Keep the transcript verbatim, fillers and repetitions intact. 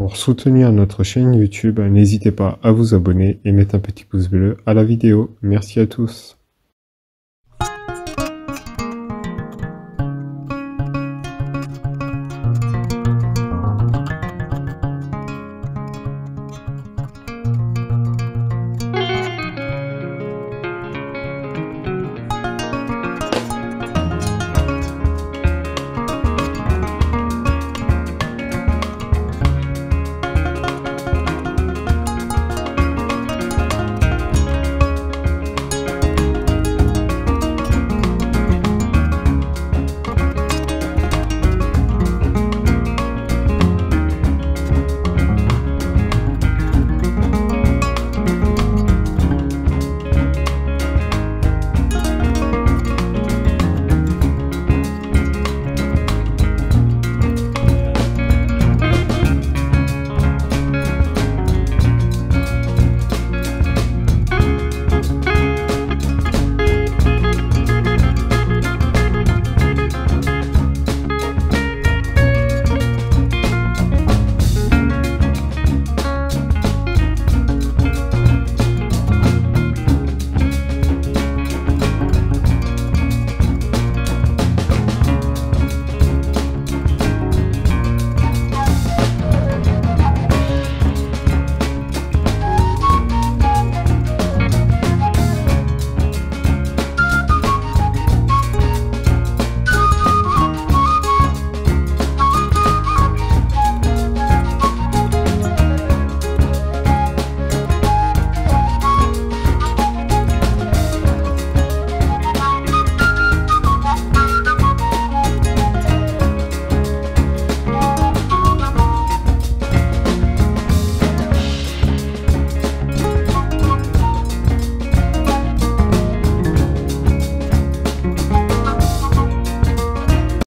Pour soutenir notre chaîne YouTube, n'hésitez pas à vous abonner et mettre un petit pouce bleu à la vidéo. Merci à tous.